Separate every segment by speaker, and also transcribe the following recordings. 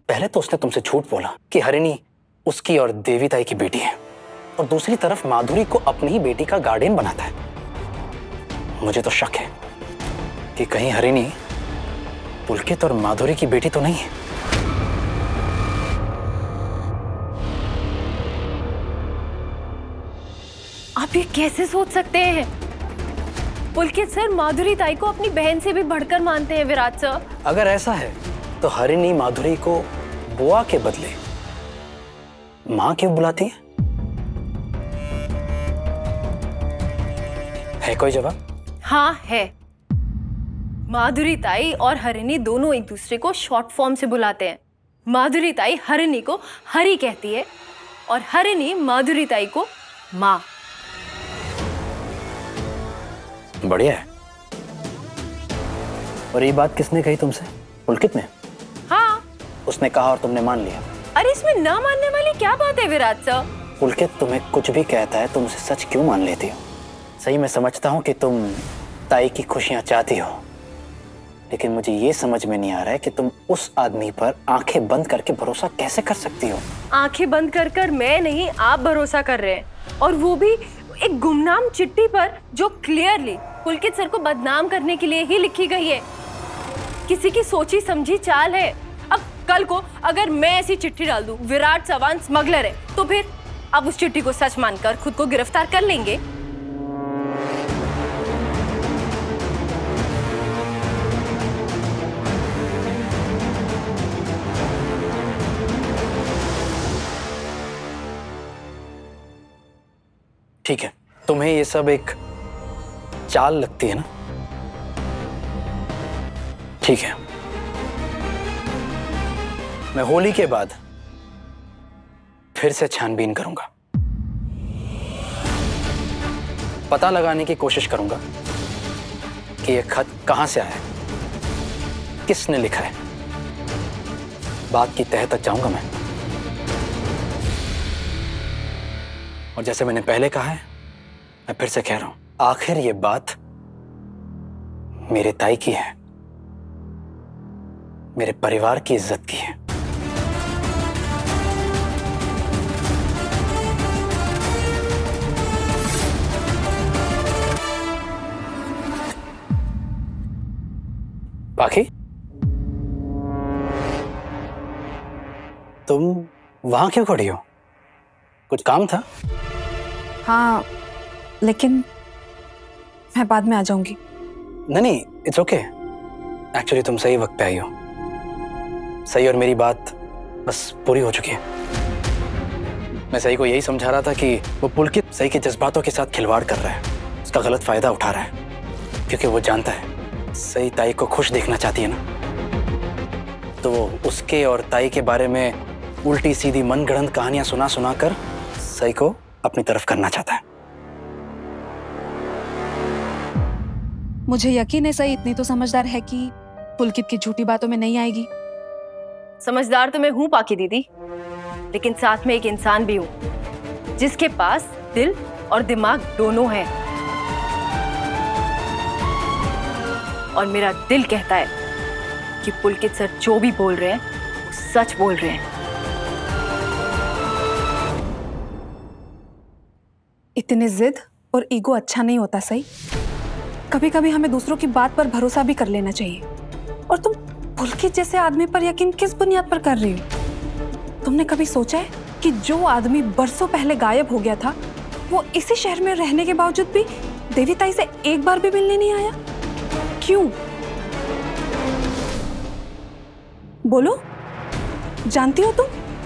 Speaker 1: पहले तो उसने तुमसे झूठ बोला कि हरिणी उसकी और देवी ताई की बेटी है, और दूसरी तरफ माधुरी को अपनी ही बेटी का गार्डियन बनाता है। मुझे तो शक है कि कहीं हरिणी पुलकित और माधुरी की बेटी तो नहीं है।
Speaker 2: आप ये कैसे सोच सकते हैं? पुलकित सर माधुरी ताई को अपनी बहन से भी बढ़कर मानते हैं विराट सर।
Speaker 1: अगर ऐसा है तो हरिणी माधुरी को बुआ के बदले मां क्यों बुलाती है कोई जवाब?
Speaker 2: हाँ है। माधुरी ताई और हरिणी दोनों एक दूसरे को शॉर्ट फॉर्म से बुलाते हैं। माधुरी ताई हरिणी को हरि कहती है और हरिणी माधुरी ताई को माँ।
Speaker 1: बढ़िया है। और ये बात किसने कही तुमसे? पुलकित ने?
Speaker 2: हाँ।
Speaker 1: उसने कहा और तुमने मान लिया?
Speaker 2: अरे इसमें ना मानने वाली क्या बात है विराट सर?
Speaker 1: पुलकित तुम्हें कुछ भी कहता है तुम उसे सच क्यों मान लेती हो? सही मैं समझता हूँ कि तुम ताई की खुशियां चाहती हो, लेकिन मुझे ये समझ में नहीं आ रहा है कि तुम उस आदमी पर आंखें बंद करके भरोसा कैसे कर सकती हो?
Speaker 2: आंखें बंद कर मैं नहीं, आप भरोसा कर रहे हैं, और वो भी एक गुमनाम चिट्ठी पर जो क्लियरली पुलकित सर को बदनाम करने के लिए ही लिखी गई है। किसी की सोची समझी चाल है। अब कल को अगर मैं ऐसी चिट्ठी डाल दूं, विराट चव्हाण स्मगलर है, तो फिर आप उस चिट्ठी को सच मानकर खुद को गिरफ्तार कर लेंगे।
Speaker 1: ठीक है, तुम्हें ये सब एक चाल लगती है ना? ठीक है, मैं होली के बाद फिर से छानबीन करूंगा, पता लगाने की कोशिश करूंगा कि यह खत कहां से आया है, किसने लिखा है। बात की तह तक जाऊंगा मैं। और जैसे मैंने पहले कहा है, मैं फिर से कह रहा हूं, आखिर ये बात मेरे ताई की है, मेरे परिवार की इज्जत की है। बाकी तुम वहां क्यों खड़ी हो? कुछ काम था?
Speaker 3: हाँ, लेकिन मैं बाद में आ जाऊंगी।
Speaker 1: नहीं, इट्स ओके। एक्चुअली तुम सही वक्त पे आई हो। सही और मेरी बात बस पूरी हो चुकी है। मैं सही को यही समझा रहा था कि वो पुलकित सही के जज्बातों के साथ खिलवाड़ कर रहा है, उसका गलत फायदा उठा रहा है, क्योंकि वो जानता है सही ताई को खुश देखना चाहती है ना, तो वो उसके और ताई के बारे में उल्टी सीधी मनगढ़ंत कहानियां सुना सुना कर सही को अपनी तरफ करना चाहता है।
Speaker 3: मुझे यकीन है सही इतनी तो समझदार है कि पुलकित की झूठी बातों में नहीं आएगी।
Speaker 2: समझदार तो मैं हूं पाकी दीदी, लेकिन साथ में एक इंसान भी हूं जिसके पास दिल और दिमाग दोनों हैं। और मेरा दिल कहता है कि पुलकित सर जो भी बोल रहे हैं वो सच बोल रहे हैं।
Speaker 3: इतनी जिद और ईगो अच्छा नहीं होता सही। कभी कभी हमें दूसरों की बात पर भरोसा भी कर लेना चाहिए। और तुम पुलकित जैसे आदमी पर यकीन किस बुनियाद पर कर रही हो? तुमने कभी सोचा है कि जो आदमी बरसों पहले गायब हो गया था, वो इसी शहर में रहने के बावजूद भी देवी ताई से एक बार भी मिलने नहीं आया? क्यों? बोलो, जानती हो तुम?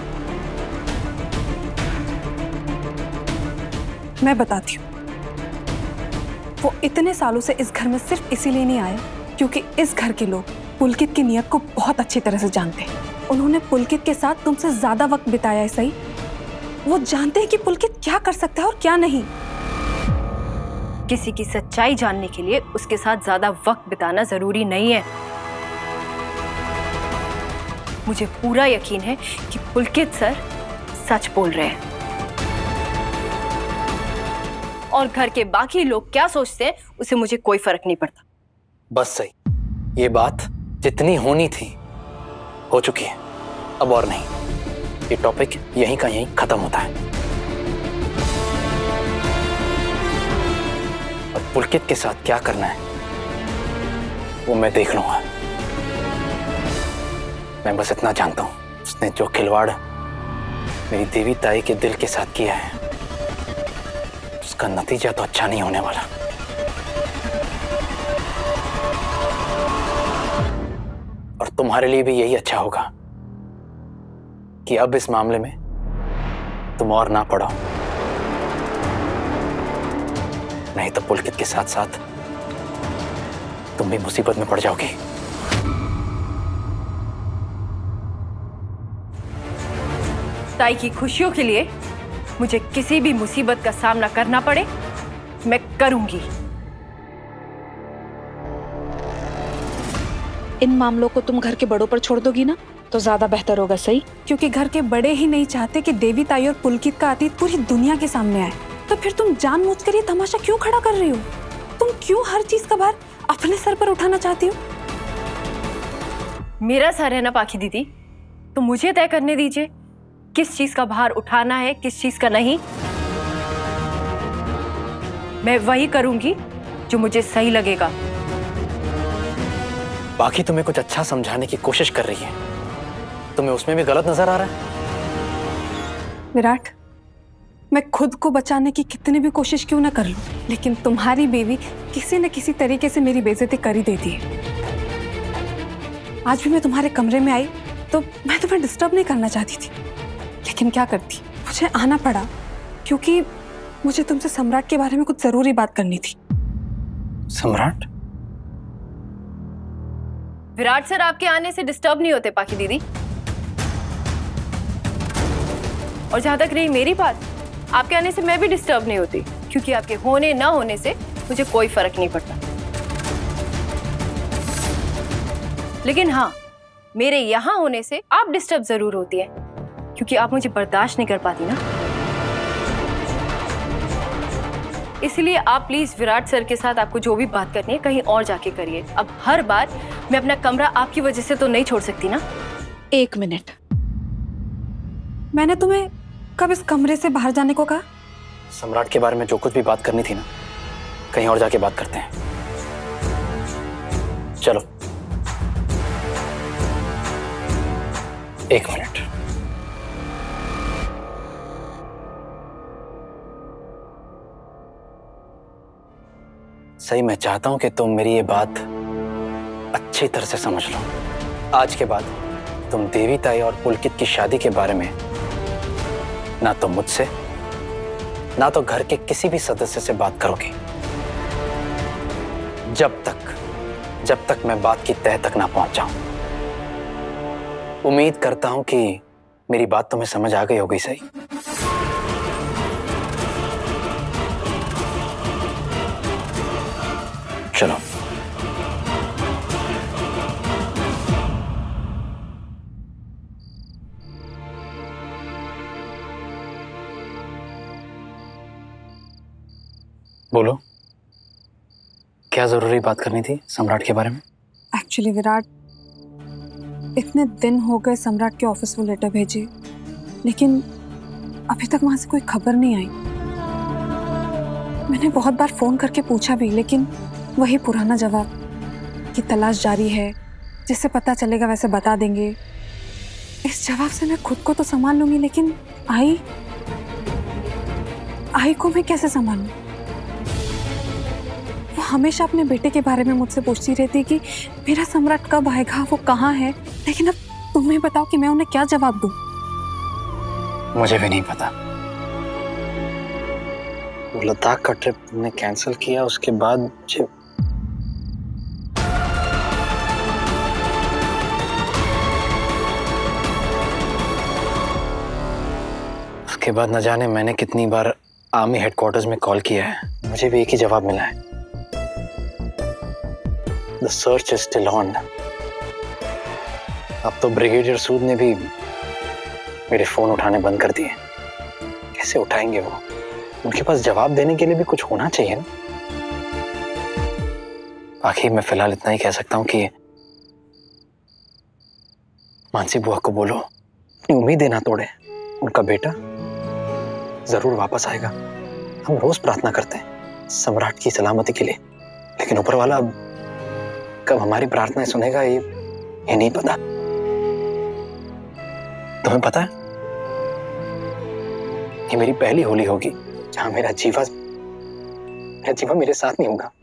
Speaker 3: मैं बताती हूँ। वो इतने सालों से इस घर में सिर्फ इसीलिए नहीं आए क्योंकि इस घर के लोग पुलकित की नीयत को बहुत अच्छी तरह से जानते हैं। उन्होंने पुलकित के साथ तुमसे ज्यादा वक्त बिताया है सही। वो जानते हैं कि पुलकित क्या कर सकता है और क्या नहीं।
Speaker 2: किसी की सच्चाई जानने के लिए उसके साथ ज्यादा वक्त बिताना जरूरी नहीं है। मुझे पूरा यकीन है कि पुलकित सर सच बोल रहे हैं। और घर के बाकी लोग क्या सोचते हैं उसे मुझे कोई फर्क नहीं पड़ता।
Speaker 1: बस सही, ये बात जितनी होनी थी हो चुकी है। अब और नहीं, ये टॉपिक यहीं का यहीं खत्म होता है। और पुलकित के साथ क्या करना है वो मैं देख लूंगा। मैं बस इतना जानता हूं, उसने जो खिलवाड़ मेरी देवी ताई के दिल के साथ किया है उसका नतीजा तो अच्छा नहीं होने वाला। और तुम्हारे लिए भी यही अच्छा होगा कि अब इस मामले में तुम और ना पड़ो, नहीं तो पुलकित के साथ साथ तुम भी मुसीबत में पड़ जाओगी।
Speaker 2: ताई की खुशियों के लिए मुझे किसी भी मुसीबत का सामना करना पड़े, मैं करूंगी।
Speaker 3: इन मामलों को तुम घर के बड़ों पर छोड़ दोगी ना तो ज्यादा बेहतर होगा। सही, क्योंकि घर के बड़े ही नहीं चाहते कि देवी ताई और पुलकित का अतीत पूरी दुनिया के सामने आए। तो फिर तुम जानबूझकर ये तमाशा क्यों खड़ा कर रही हो? तुम क्यों हर चीज का भार अपने सर पर उठाना चाहती हो?
Speaker 2: मेरा सर है ना पाखी दीदी, तो मुझे तय करने दीजिए किस चीज का भार उठाना है, किस चीज का नहीं। मैं वही करूंगी जो मुझे सही लगेगा।
Speaker 1: बाकी तुम्हें कुछ अच्छा समझाने की कोशिश कर रही है, तुम्हें उसमें भी गलत नजर आ रहा है?
Speaker 3: विराट, मैं खुद को बचाने की कितनी भी कोशिश क्यों ना कर लूं, लेकिन तुम्हारी बीवी किसी न किसी तरीके से मेरी बेइज्जती कर ही देती है। आज भी मैं तुम्हारे कमरे में आई तो मैं तुम्हें डिस्टर्ब नहीं करना चाहती थी, लेकिन क्या करती, मुझे आना पड़ा क्योंकि मुझे तुमसे सम्राट के बारे में कुछ जरूरी बात करनी थी।
Speaker 1: सम्राट?
Speaker 2: विराट सर आपके आने से डिस्टर्ब नहीं होते पाखी दीदी। और जहां तक रही मेरी बात, आपके आने से मैं भी डिस्टर्ब नहीं होती, क्योंकि आपके होने ना होने से मुझे कोई फर्क नहीं पड़ता। लेकिन हाँ, मेरे यहां होने से आप डिस्टर्ब जरूर होती है, क्योंकि आप मुझे बर्दाश्त नहीं कर पाती ना। इसलिए आप प्लीज विराट सर के साथ आपको जो भी बात करनी है कहीं और जाके करिए। अब हर बार मैं अपना कमरा आपकी वजह से तो नहीं छोड़ सकती ना।
Speaker 3: एक मिनट, मैंने तुम्हें कब इस कमरे से बाहर जाने को कहा?
Speaker 1: सम्राट के बारे में जो कुछ भी बात करनी थी ना, कहीं और जाके बात करते हैं। चलो। एक मिनट। सही, मैं चाहता हूं कि तुम मेरी ये बात अच्छी तरह से समझ लो। आज के बाद तुम देवी ताई और पुलकित की शादी के बारे में ना तो मुझसे ना तो घर के किसी भी सदस्य से बात करोगी, जब तक मैं बात की तह तक ना पहुंच जाऊं। उम्मीद करता हूं कि मेरी बात तुम्हें समझ आ गई होगी। सही? चलो। बोलो, क्या जरूरी बात करनी थी सम्राट के बारे में?
Speaker 3: एक्चुअली विराट, इतने दिन हो गए सम्राट के ऑफिस वो लेटर भेजे, लेकिन अभी तक वहां से कोई खबर नहीं आई। मैंने बहुत बार फोन करके पूछा भी, लेकिन वही पुराना जवाब कि तलाश जारी है, जिससे पता चलेगा वैसे बता देंगे। इस जवाब से मैं खुद को तो संभाल लूंगी, लेकिन आई को मैं कैसे संभालूं? वो हमेशा अपने बेटे के बारे में मुझसे पूछती रहती है कि मेरा सम्राट कब आएगा, वो कहाँ है। लेकिन अब तुम्हें बताओ कि मैं उन्हें क्या जवाब दूं?
Speaker 1: मुझे भी नहीं पता। वो लद्दाख का ट्रिप तुमने कैंसिल किया, उसके बाद मुझे न जाने मैंने कितनी बार आर्मी हेडक्वार्टर्स में कॉल किया है, मुझे भी एक ही जवाब मिला है, The search is still on। अब तो ब्रिगेडियर सूद ने भी मेरे फोन उठाने बंद कर दिए। कैसे उठाएंगे वो? उनके पास जवाब देने के लिए भी कुछ होना चाहिए ना। बाकी मैं फिलहाल इतना ही कह सकता हूँ कि मानसी बुआ को बोलो अपनी उम्मीदें ना तोड़े। उनका बेटा जरूर वापस आएगा। हम रोज प्रार्थना करते हैं सम्राट की सलामती के लिए, लेकिन ऊपर वाला कब हमारी प्रार्थनाएं सुनेगा ये नहीं पता। तुम्हें पता है, ये मेरी पहली होली होगी जहां मेरा जीवा मेरे साथ नहीं होगा।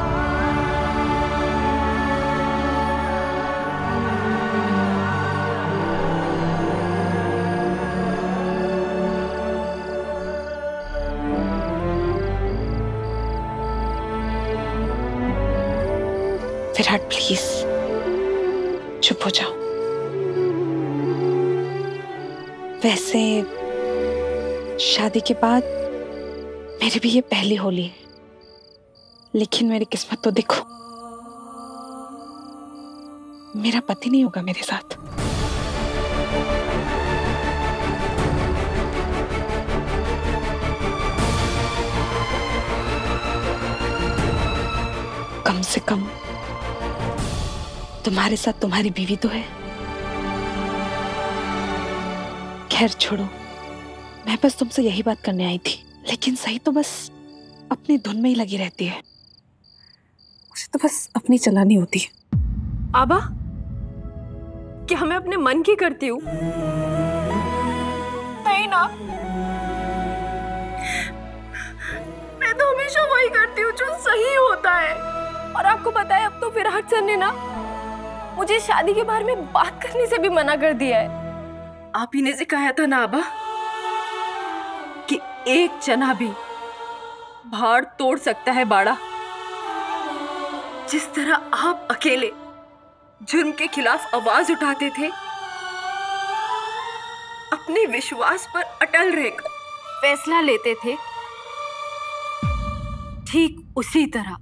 Speaker 3: विराट प्लीज चुप हो जाओ। वैसे शादी के बाद मेरी भी ये पहली होली है, लेकिन मेरी किस्मत तो देखो, मेरा पति नहीं होगा मेरे साथ। कम से कम तुम्हारे साथ तुम्हारी बीवी तो है। खैर छोड़ो, मैं बस तुमसे यही बात करने आई थी। लेकिन सही तो बस अपनी धुन में ही लगी रहती है, उसे तो बस अपनी चलानी होती है।
Speaker 2: आबा, क्या मैं अपने मन की करती हूँ? नहीं ना, मैं तो हमेशा वही करती हूँ जो सही होता है। और आपको पता है, अब तो विराट सर ने ना मुझे शादी के बारे में बात करने से भी मना कर दिया है। आप ही ने सिखाया था ना आबा कि एक चना भी भाड़ तोड़ सकता है बाड़ा। जिस तरह आप अकेले जुर्म के खिलाफ आवाज उठाते थे, अपने विश्वास पर अटल रहकर फैसला लेते थे, ठीक उसी तरह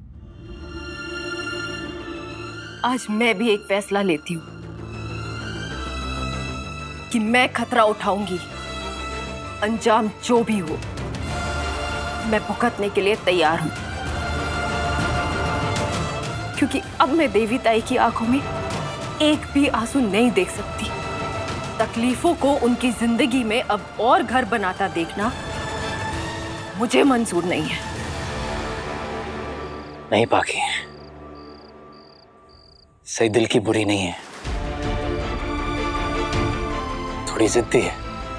Speaker 2: आज मैं भी एक फैसला लेती हूं कि मैं खतरा उठाऊंगी। अंजाम जो भी हो, मैं भुगतने के लिए तैयार हूं, क्योंकि अब मैं देवी ताई की आंखों में एक भी आंसू नहीं देख सकती। तकलीफों को उनकी जिंदगी में अब और घर बनाता देखना मुझे मंजूर नहीं है।
Speaker 1: नहीं पाकी, सही दिल की बुरी नहीं है, थोड़ी जिद्दी है।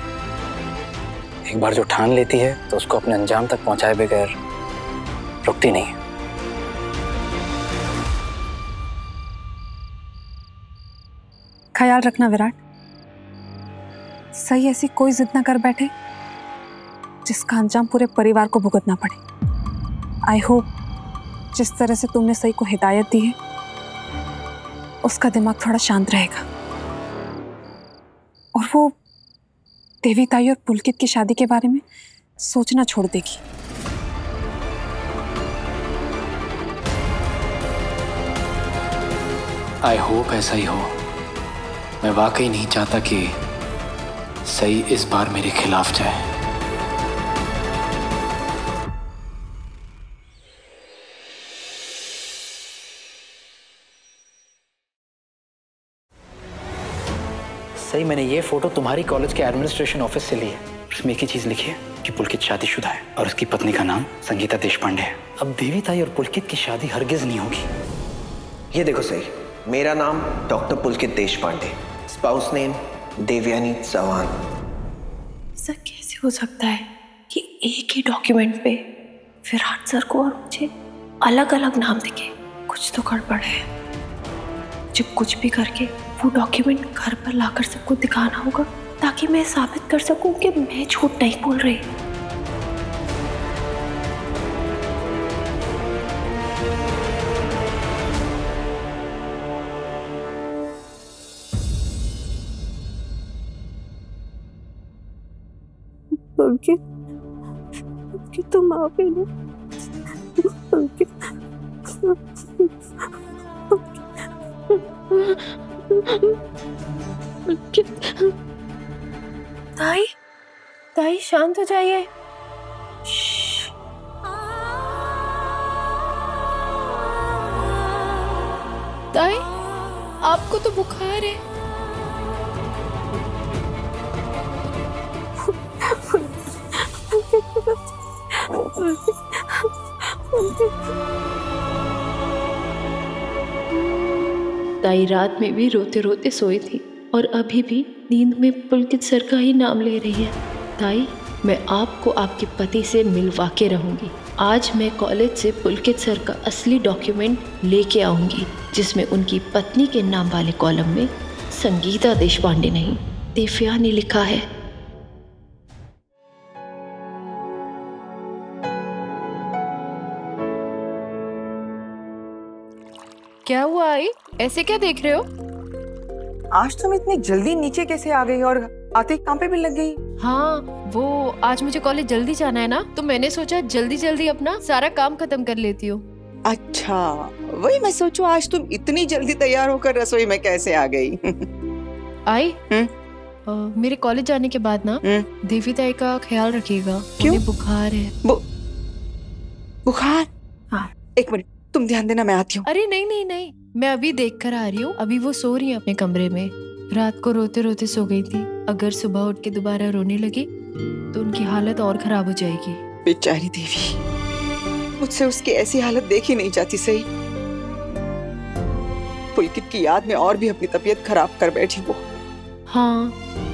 Speaker 1: एक बार जो ठान लेती है तो उसको अपने अंजाम तक पहुंचाए बगैर रुकती नहीं है।
Speaker 3: ख्याल रखना विराट, सही ऐसी कोई जिद ना कर बैठे जिसका अंजाम पूरे परिवार को भुगतना पड़े। आई होप जिस तरह से तुमने सही को हिदायत दी है, उसका दिमाग थोड़ा शांत रहेगा और वो देवी ताई और पुलकित की शादी के बारे में सोचना छोड़ देगी।
Speaker 1: आई होप ऐसा ही हो। मैं वाकई नहीं चाहता कि सही इस बार मेरे खिलाफ जाए। सही, मैंने ये फोटो तुम्हारी कॉलेज के एडमिनिस्ट्रेशन ऑफिस से ली है। उसमें एक ही चीज लिखी है कि पुलकित शादीशुदा है और उसकी पत्नी का नाम संगीता देशपांडे है। अब देवी ताई और पुलकित की शादी हरगिज नहीं होगी।
Speaker 4: ये देखो सही, मेरा नाम doctor Pulkit Deshpande, spouse name Devyani Chauhan.
Speaker 2: ऐसा कैसे हो सकता है कि एक ही डॉक्यूमेंट पे विराट सर को और मुझे अलग अलग नाम दिखे? कुछ तो गड़बड़ है। जब कुछ भी करके वो डॉक्यूमेंट घर पर लाकर सबको दिखाना होगा, ताकि मैं साबित कर सकूं कि मैं झूठ नहीं बोल रही। पुलकित तुम आ गई ना? ताई, ताई शांत हो जाइए। ताई, आपको तो बुखार है।
Speaker 5: ताई रात में भी रोते रोते सोई थी और अभी भी नींद में पुलकित सर का ही नाम ले रही है। ताई, मैं आपको आपके पति से मिलवा के रहूंगी। आज मैं कॉलेज से पुलकित सर का असली डॉक्यूमेंट लेके आऊंगी, जिसमें उनकी पत्नी के नाम वाले कॉलम में संगीता देशपांडे नहीं, दिव्या ने लिखा है।
Speaker 2: क्या हुआ आई? ऐसे क्या देख रहे हो?
Speaker 6: आज तुम इतनी जल्दी नीचे कैसे आ गई और आते ही काम पे भी लग गई?
Speaker 2: हाँ, वो आज मुझे कॉलेज जल्दी जाना है ना, तो मैंने सोचा जल्दी जल्दी अपना सारा काम खत्म कर लेती हूँ।
Speaker 6: अच्छा, वही मैं सोचू आज तुम इतनी जल्दी तैयार होकर रसोई में कैसे आ गई?
Speaker 2: आई, मेरे कॉलेज जाने के बाद ना देवी ताई का ख्याल रखिएगा।
Speaker 6: क्यों?
Speaker 2: उन्हें बुखार है।
Speaker 6: बुखार?
Speaker 2: हाँ।
Speaker 6: एक मिनट, तुम ध्यान देना, मैं आती हूँ।
Speaker 2: अरे नहीं नहीं नहीं, मैं अभी देख कर आ रही हूँ। अभी वो सो रही है अपने कमरे में। रात को रोते रोते सो गई थी। अगर सुबह उठ के दोबारा रोने लगी तो उनकी हालत और खराब हो जाएगी।
Speaker 6: बेचारी देवी, मुझसे उसकी ऐसी हालत देखी नहीं जाती। सही, पुलकित की याद में और भी अपनी तबीयत खराब कर बैठी वो।
Speaker 2: हाँ,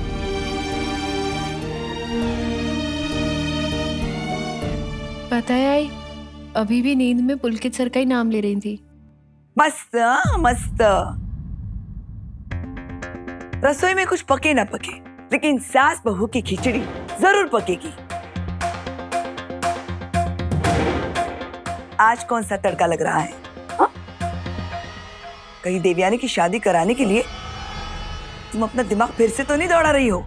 Speaker 2: पता है आई, अभी भी नींद में पुलकित सर का ही नाम ले रही थी।
Speaker 7: मस्त मस्त। रसोई में कुछ पके ना पके, लेकिन सास बहू की खिचड़ी जरूर पकेगी। आज कौन सा तड़का लग रहा है? हा? कहीं देवयानी की शादी कराने के लिए तुम अपना दिमाग फिर से तो नहीं दौड़ा रही हो?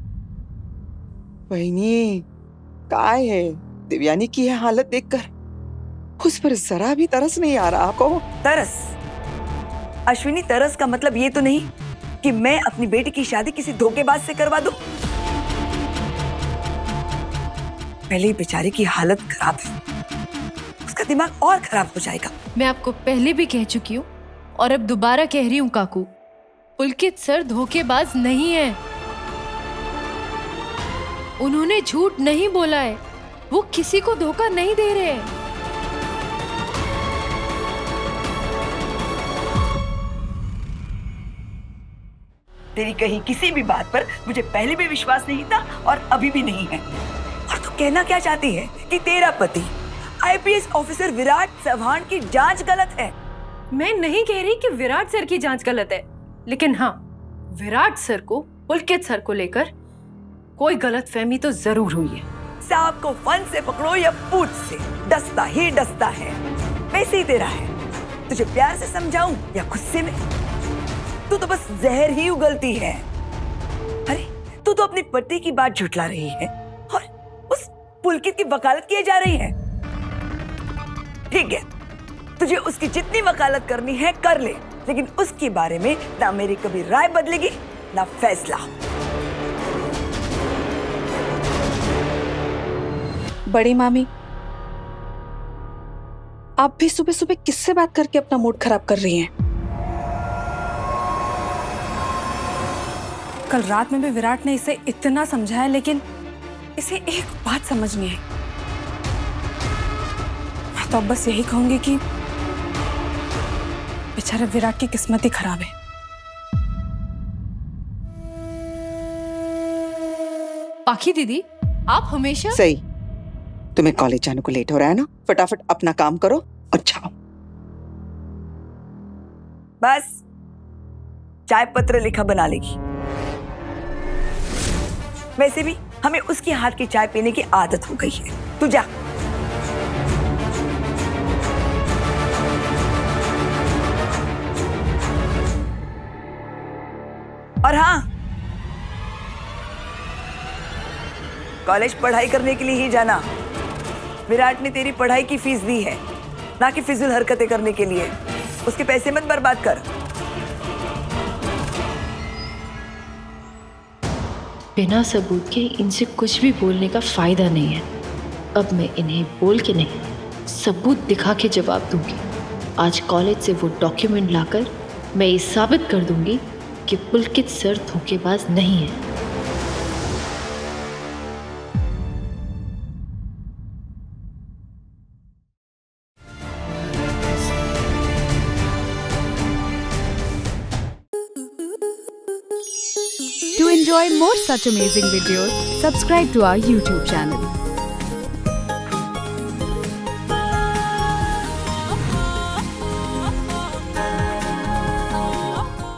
Speaker 6: बहनी, काय है देवयानी की यह हालत देखकर उस पर जरा भी तरस नहीं आ रहा आपको?
Speaker 7: तरस? अश्विनी, तरस का मतलब ये तो नहीं कि मैं अपनी बेटी की शादी किसी धोखेबाज से करवा दूं। पहले ही बेचारी की हालत खराब है, उसका दिमाग और खराब हो जाएगा।
Speaker 2: मैं आपको पहले भी कह चुकी हूँ और अब दोबारा कह रही हूँ काकू, पुलकित सर धोखेबाज नहीं है। उन्होंने झूठ नहीं बोला है। वो किसी को धोखा नहीं दे रहे हैं।
Speaker 7: तेरी कहीं किसी भी बात पर मुझे पहले भी विश्वास नहीं था और अभी भी नहीं है। और तू कहना क्या चाहती है कि तेरा पति आईपीएस ऑफिसर विराट चव्हाण की जांच गलत है?
Speaker 2: मैं नहीं कह रही कि विराट सर की जांच गलत है, लेकिन हाँ, विराट सर को पुलकित सर को लेकर कोई गलतफहमी तो जरूर हुई है।
Speaker 7: सांप को फन से पकड़ो या पूंछ से, डसता ही डसता है। वैसे ही तेरा है। तुझे प्यार से समझाऊं या गुस्से में? तू तो बस जहर ही उगलती है। अरे, तू तो अपनी पति की बात झुठला रही है और उस पुलकित की वकालत किए जा रही है। ठीक है, तुझे उसकी जितनी वकालत करनी है कर ले, लेकिन उसके बारे में ना मेरी कभी राय बदलेगी ना फैसला।
Speaker 3: बड़ी मामी, आप भी सुबह सुबह किससे बात करके अपना मूड खराब कर रही हैं? कल रात में भी विराट ने इसे इतना समझाया, लेकिन इसे एक बात समझ नहीं आई। मैं तो अब बस यही कहूंगी कि बेचारा विराट की किस्मत ही खराब है।
Speaker 2: पाखी दीदी, आप हमेशा
Speaker 6: सही, तुम्हें कॉलेज जाने को लेट हो रहा है ना, फटाफट अपना काम करो और जाओ।
Speaker 7: बस चाय पत्र लिखा बना लेगी। वैसे भी हमें उसके हाथ की चाय पीने की आदत हो गई है। तू जा। और हाँ, कॉलेज पढ़ाई करने के लिए ही जाना। विराट ने तेरी पढ़ाई की फीस दी है, ना कि फिजूल हरकतें करने के लिए। उसके पैसे मत बर्बाद कर।
Speaker 5: बिना सबूत के इनसे कुछ भी बोलने का फायदा नहीं है। अब मैं इन्हें बोल के नहीं, सबूत दिखा के जवाब दूंगी। आज कॉलेज से वो डॉक्यूमेंट लाकर मैं ये साबित कर दूंगी कि पुलकित सर धोखेबाज नहीं है।
Speaker 8: enjoy more such amazing videos, subscribe to our YouTube channel.